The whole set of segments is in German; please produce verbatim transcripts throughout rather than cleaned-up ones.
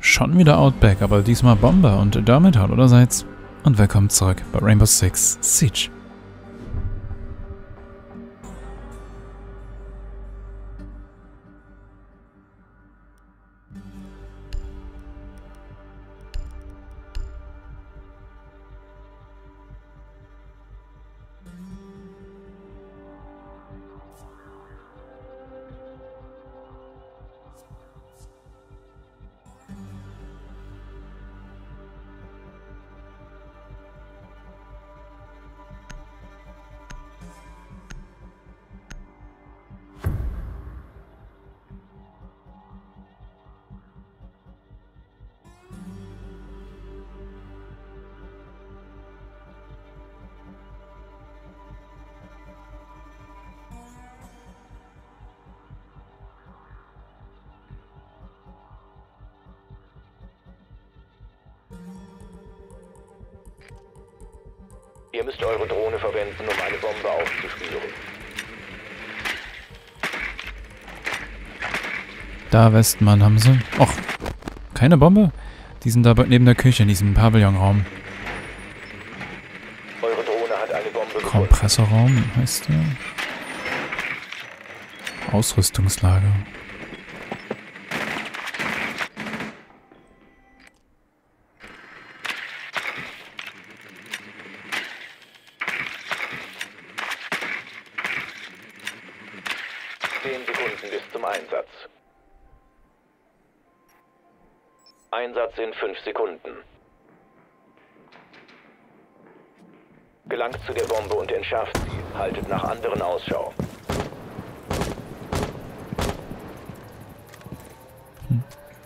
Schon wieder Outback, aber diesmal Bomber und damit hallo allerseits und willkommen zurück bei Rainbow Six Siege. Ihr müsst eure Drohne verwenden, um eine Bombe aufzuspüren. Da Westmann haben sie. Och, keine Bombe? Die sind da neben der Küche in diesem Pavillonraum. Eure Drohne hat eine Bombe gefunden. Kompressorraum heißt der. Ausrüstungslager. Zehn Sekunden bis zum Einsatz. Einsatz in fünf Sekunden. Gelangt zu der Bombe und entschärft sie. Haltet nach anderen Ausschau. Hm.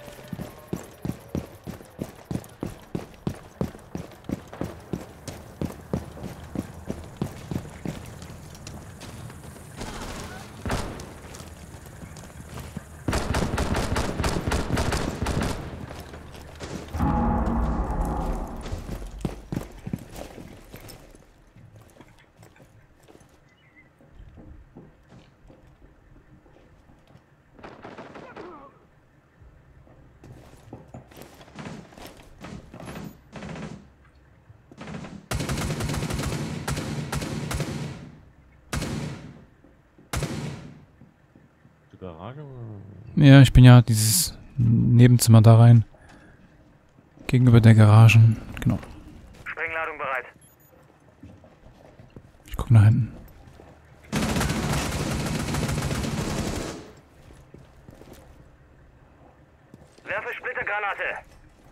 Garage? Ja, ich bin ja dieses Nebenzimmer da rein. Gegenüber der Garagen. Genau. Sprengladung bereit. Ich guck nach hinten. Werfe Splittergranate.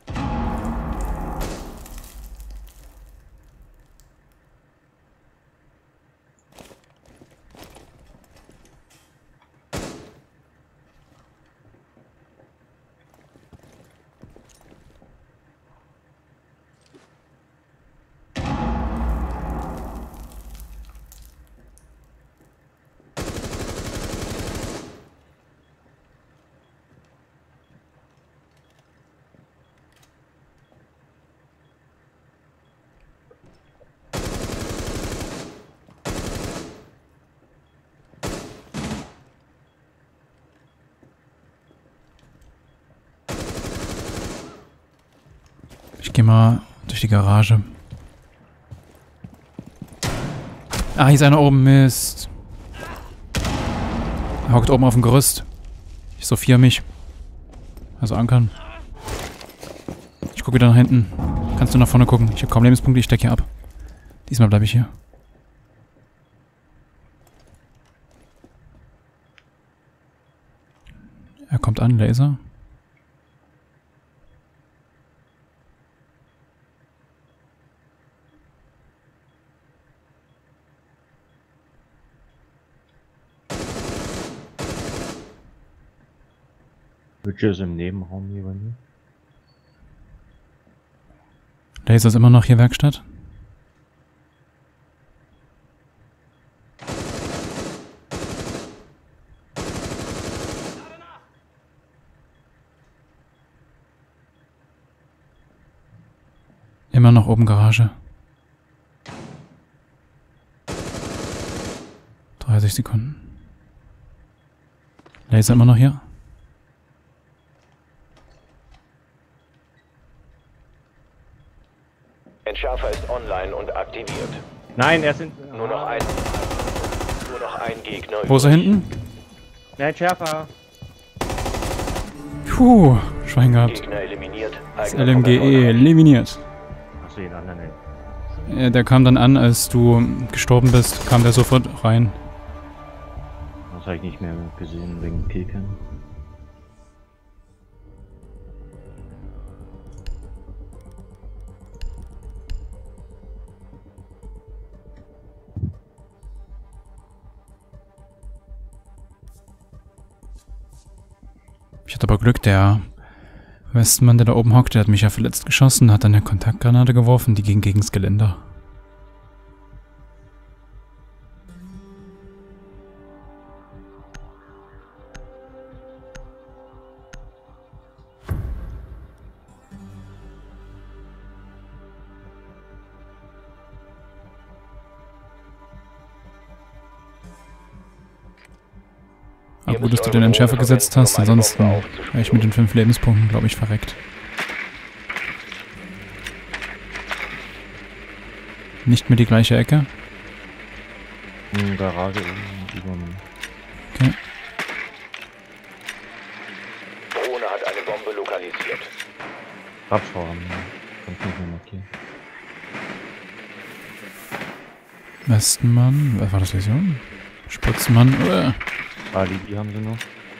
Ich gehe mal durch die Garage. Ah, hier ist einer oben. Mist. Er hockt oben auf dem Gerüst. Ich sortiere mich. Also ankern. Ich gucke wieder nach hinten. Kannst du nach vorne gucken? Ich habe kaum Lebenspunkte, ich stecke hier ab. Diesmal bleibe ich hier. Er kommt an, Laser. Witcher ist im Nebenraum hier bei mir. Laser ist immer noch hier Werkstatt. Immer noch oben Garage. dreißig Sekunden. Laser immer noch hier. Entschärfer ist online und aktiviert. Nein, er sind. Nur noch ein, nur noch ein Gegner. Wo ist er hinten? Nein, Schärfer. Puh, Schwein gehabt. Gegner eliminiert. Das L M G E eliminiert. Achso, den anderen nicht. Ja, der kam dann an, als du gestorben bist, kam der sofort rein. Das habe ich nicht mehr gesehen wegen Killcam. Ich hatte aber Glück, der Westmann, der da oben hockt, der hat mich ja verletzt geschossen, hat dann eine Kontaktgranate geworfen, die ging gegens Geländer. Aber gut, dass du den Entschärfer gesetzt hast, ansonsten wäre ich mit den fünf Lebenspunkten, glaube ich, verreckt. Nicht mehr die gleiche Ecke? In Garage oben über mir. Okay. Drohne hat eine Bombe lokalisiert. Radschrauber haben wir. Kommt nicht mehr markiert. Westmann, was war das Vision? Spritzmann, uh. Alibi haben sie noch.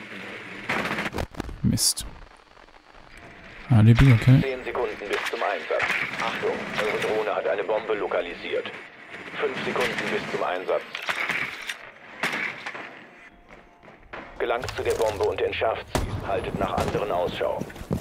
Mist. Alibi, okay. zehn Sekunden bis zum Einsatz. Achtung, eure Drohne hat eine Bombe lokalisiert. fünf Sekunden bis zum Einsatz. Gelangt zu der Bombe und entschärft sie. Haltet nach anderen Ausschau.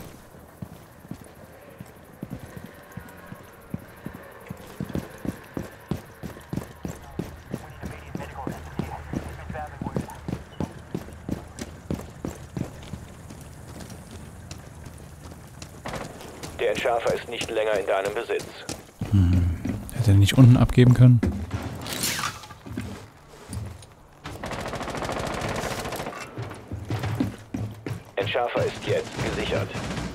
Der Entschärfer ist nicht länger in deinem Besitz. Hm. Hätte er nicht unten abgeben können? Entschärfer ist jetzt gesichert.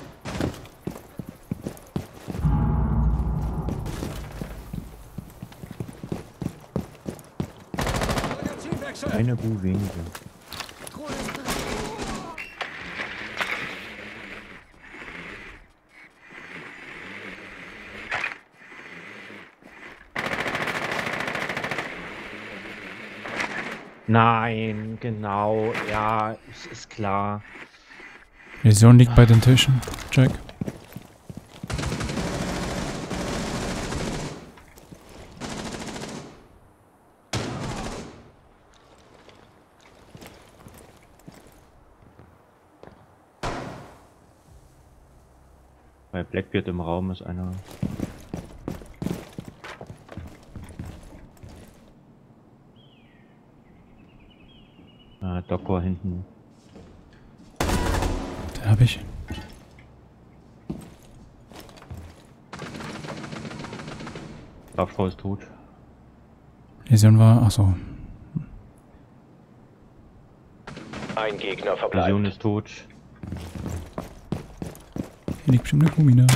Eine Bu weniger. Nein, genau, ja, es ist klar. Vision liegt bei den Tischen. Check. Bei Blackbeard im Raum ist einer. Ah, Doktor hinten. Den hab ich. Grabfrau ist tot. Vision war, achso. Ein Gegner verbleibt. Vision ist tot. Hier liegt bestimmt eine Kumina.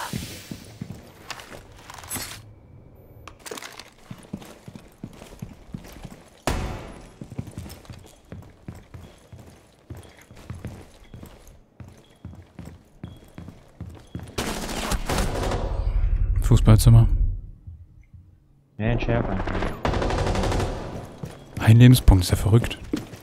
Fußballzimmer. Ja, ein Scherf einfach. Ein Lebenspunkt, ist ja verrückt.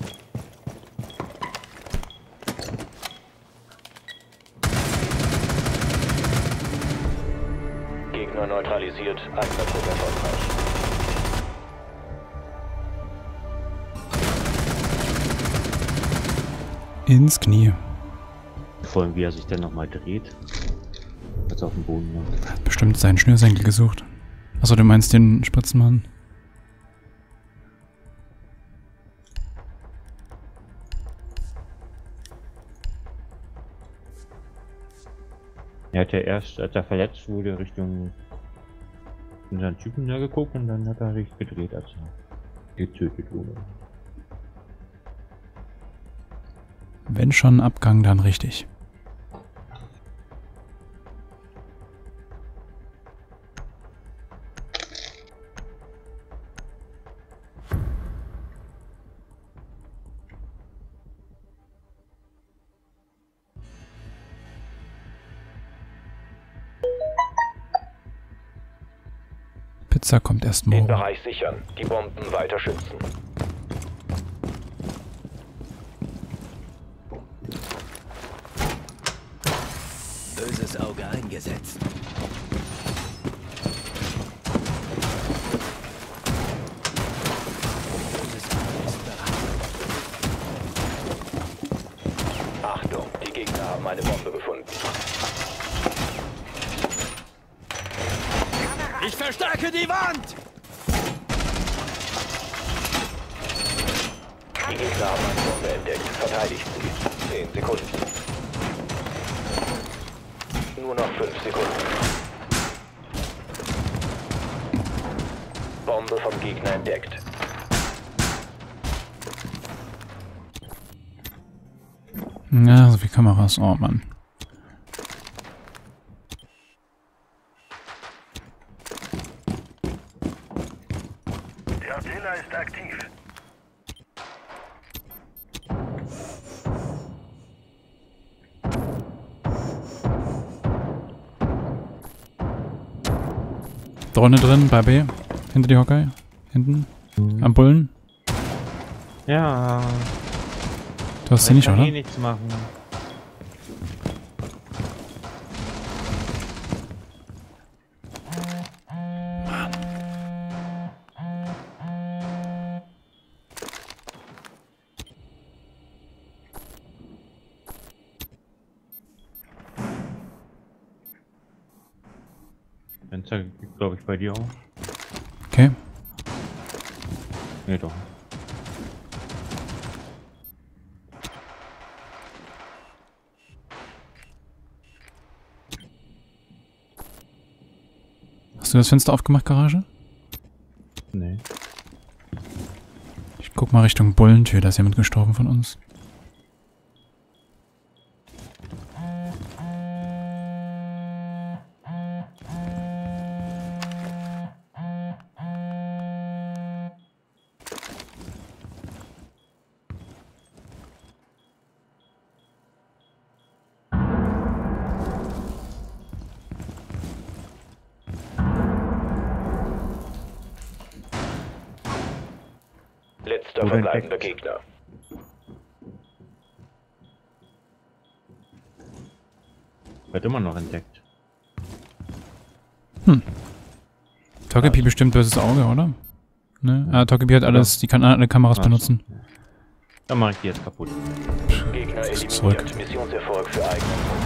Gegner neutralisiert, Angriff erfolgreich. Ins Knie. Vor allem, wie er sich dann nochmal dreht. Als auf dem Boden lag. Hat bestimmt seinen Schnürsenkel gesucht. Achso, du meinst den Spritzenmann? Er hat ja erst, als er verletzt wurde, Richtung unseren Typen da geguckt und dann hat er sich gedreht, als er getötet wurde. Wenn schon Abgang, dann richtig. Schützer kommt erst Den morgen. Bereich sichern. Die Bomben weiter schützen. Böses Auge eingesetzt. Böses Auge ist bereit. Achtung, die Gegner haben eine Bombe gefunden. Ich verstärke die Wand! Die Gegner haben eine Bombe entdeckt. Verteidigt sie. Zehn Sekunden. Nur noch fünf Sekunden. Bombe vom Gegner entdeckt. Ja, so viele Kameras. Oh Mann. Der Attila ist aktiv. Drohne drin, bei B. Hinter die Hawkeye. Hinten. Mhm. Am Bullen. Ja. Du hast sie nicht, kann oder? eh nichts machen. Fenster, glaube ich, bei dir auch. Okay. Nee, doch. Hast du das Fenster aufgemacht, Garage? Nee. Ich guck mal Richtung Bullentür, da ist jemand gestorben von uns. Letzter Wurde verbleibender entdeckt. Gegner. Wird immer noch entdeckt. Togepi bestimmt böses Auge, oder? Ne? Ah, Togepi hat alles, die kann alle Kameras Ah, benutzen. Dann mach ich die jetzt kaputt. Gegner eliminiert. Zurück. Missionserfolg für eigene.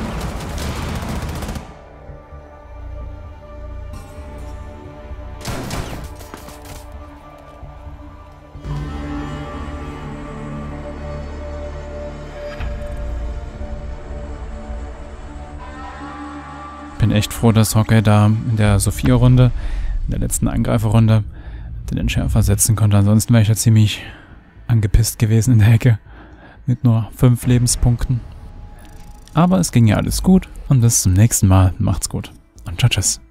Bin echt froh, dass Hawkeye da in der Sophia-Runde, in der letzten Angreiferrunde, den Entschärfer setzen konnte. Ansonsten wäre ich ja ziemlich angepisst gewesen in der Ecke. Mit nur fünf Lebenspunkten. Aber es ging ja alles gut und bis zum nächsten Mal. Macht's gut. Und ciao, tschüss.